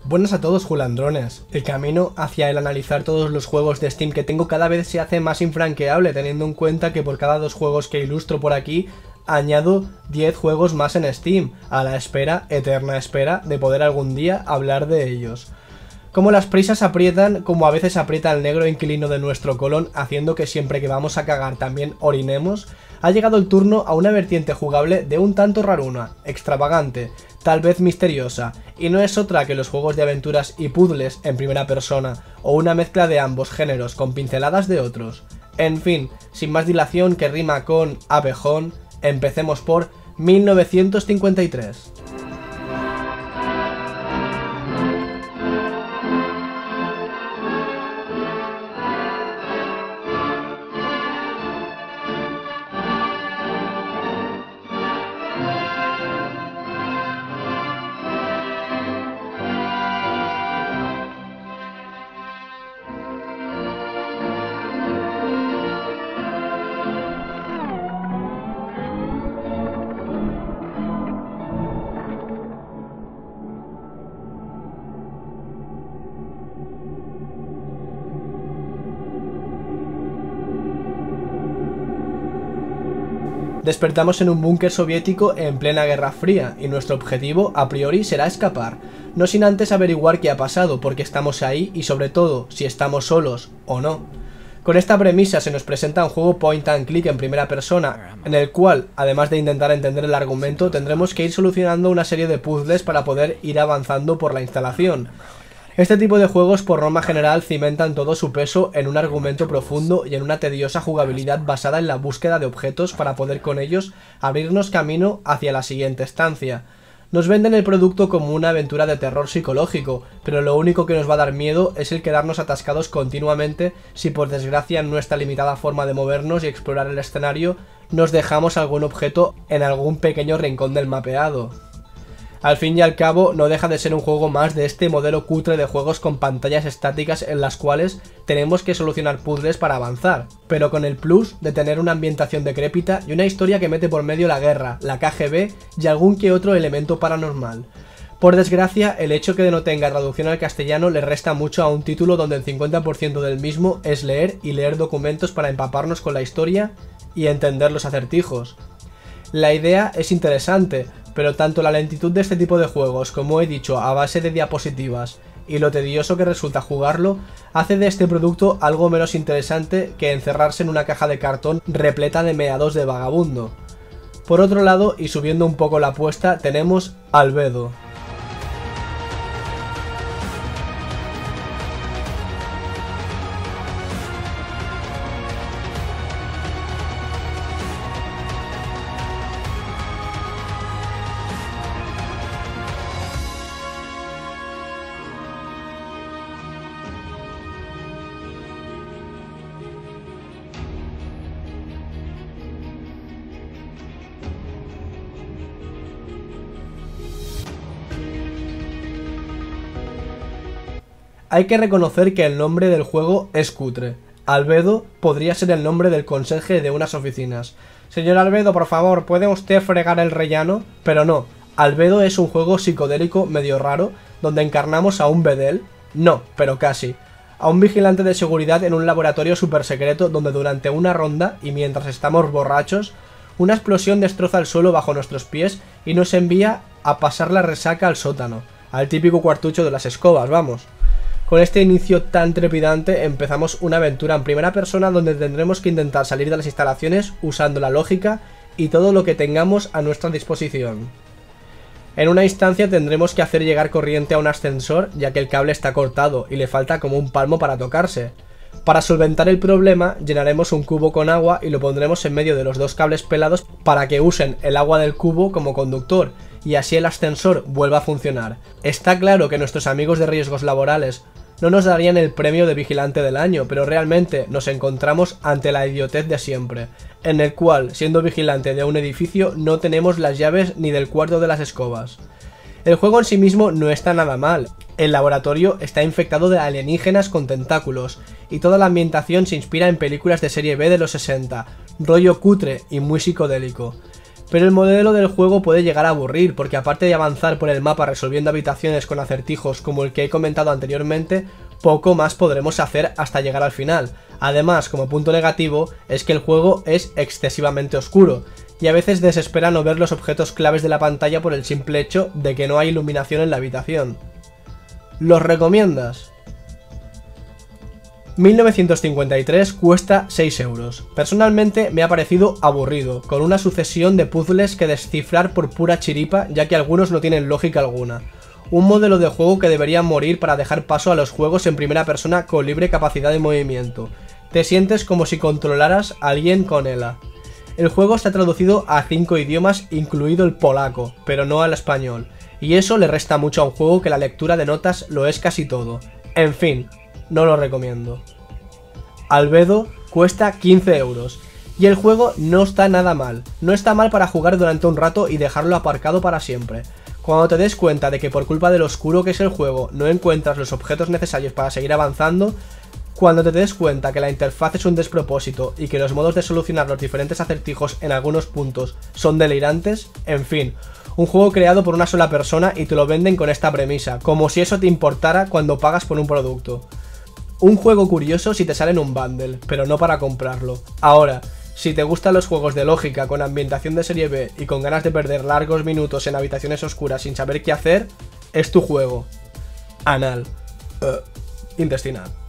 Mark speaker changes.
Speaker 1: Buenas a todos, Julandrones. El camino hacia el analizar todos los juegos de Steam que tengo cada vez se hace más infranqueable, teniendo en cuenta que por cada 2 juegos que ilustro por aquí, añado 10 juegos más en Steam, a la espera, eterna espera, de poder algún día hablar de ellos. Como las prisas aprietan, como a veces aprieta el negro inquilino de nuestro colon, haciendo que siempre que vamos a cagar también orinemos, ha llegado el turno a una vertiente jugable de un tanto raruna, extravagante, tal vez misteriosa, y no es otra que los juegos de aventuras y puzzles en primera persona, o una mezcla de ambos géneros con pinceladas de otros. En fin, sin más dilación que rima con abejón, empecemos por 1953. Despertamos en un búnker soviético en plena Guerra Fría, y nuestro objetivo, a priori, será escapar, no sin antes averiguar qué ha pasado, por qué estamos ahí y sobre todo, si estamos solos o no. Con esta premisa se nos presenta un juego point and click en primera persona, en el cual, además de intentar entender el argumento, tendremos que ir solucionando una serie de puzzles para poder ir avanzando por la instalación. Este tipo de juegos por norma general cimentan todo su peso en un argumento profundo y en una tediosa jugabilidad basada en la búsqueda de objetos para poder con ellos abrirnos camino hacia la siguiente estancia. Nos venden el producto como una aventura de terror psicológico, pero lo único que nos va a dar miedo es el quedarnos atascados continuamente si por desgracia en nuestra limitada forma de movernos y explorar el escenario nos dejamos algún objeto en algún pequeño rincón del mapeado. Al fin y al cabo, no deja de ser un juego más de este modelo cutre de juegos con pantallas estáticas en las cuales tenemos que solucionar puzzles para avanzar, pero con el plus de tener una ambientación decrépita y una historia que mete por medio la guerra, la KGB y algún que otro elemento paranormal. Por desgracia, el hecho que no tenga traducción al castellano le resta mucho a un título donde el 50% del mismo es leer y leer documentos para empaparnos con la historia y entender los acertijos. La idea es interesante, pero tanto la lentitud de este tipo de juegos, como he dicho, a base de diapositivas, y lo tedioso que resulta jugarlo, hace de este producto algo menos interesante que encerrarse en una caja de cartón repleta de meados de vagabundo. Por otro lado, y subiendo un poco la apuesta, tenemos Albedo. Hay que reconocer que el nombre del juego es cutre. Albedo podría ser el nombre del conserje de unas oficinas. Señor Albedo, por favor, ¿puede usted fregar el rellano? Pero no, Albedo es un juego psicodélico medio raro, donde encarnamos a un bedel, no, pero casi, a un vigilante de seguridad en un laboratorio super secreto donde durante una ronda, y mientras estamos borrachos, una explosión destroza el suelo bajo nuestros pies y nos envía a pasar la resaca al sótano, al típico cuartucho de las escobas, vamos. Con este inicio tan trepidante empezamos una aventura en primera persona donde tendremos que intentar salir de las instalaciones usando la lógica y todo lo que tengamos a nuestra disposición. En una instancia tendremos que hacer llegar corriente a un ascensor ya que el cable está cortado y le falta como un palmo para tocarse. Para solventar el problema llenaremos un cubo con agua y lo pondremos en medio de los 2 cables pelados para que usen el agua del cubo como conductor y así el ascensor vuelva a funcionar. Está claro que nuestros amigos de riesgos laborales no nos darían el premio de vigilante del año, pero realmente nos encontramos ante la idiotez de siempre, en el cual, siendo vigilante de un edificio, no tenemos las llaves ni del cuarto de las escobas. El juego en sí mismo no está nada mal, el laboratorio está infectado de alienígenas con tentáculos, y toda la ambientación se inspira en películas de serie B de los 60, rollo cutre y muy psicodélico. Pero el modelo del juego puede llegar a aburrir, porque aparte de avanzar por el mapa resolviendo habitaciones con acertijos como el que he comentado anteriormente, poco más podremos hacer hasta llegar al final. Además, como punto negativo, es que el juego es excesivamente oscuro, y a veces desespera no ver los objetos claves de la pantalla por el simple hecho de que no hay iluminación en la habitación. ¿Los recomiendas? 1953 cuesta 6 euros. Personalmente me ha parecido aburrido, con una sucesión de puzzles que descifrar por pura chiripa, ya que algunos no tienen lógica alguna. Un modelo de juego que debería morir para dejar paso a los juegos en primera persona con libre capacidad de movimiento. Te sientes como si controlaras a alguien con ELA. El juego está traducido a 5 idiomas, incluido el polaco, pero no al español, y eso le resta mucho a un juego que la lectura de notas lo es casi todo. En fin, no lo recomiendo. Albedo cuesta 15 euros. Y el juego no está nada mal. No está mal para jugar durante un rato y dejarlo aparcado para siempre. Cuando te des cuenta de que por culpa de lo oscuro que es el juego no encuentras los objetos necesarios para seguir avanzando, cuando te des cuenta que la interfaz es un despropósito y que los modos de solucionar los diferentes acertijos en algunos puntos son delirantes, en fin, un juego creado por una sola persona y te lo venden con esta premisa, como si eso te importara cuando pagas por un producto. Un juego curioso si te sale en un bundle, pero no para comprarlo. Ahora, si te gustan los juegos de lógica con ambientación de serie B y con ganas de perder largos minutos en habitaciones oscuras sin saber qué hacer, es tu juego. Anal. Intestinal.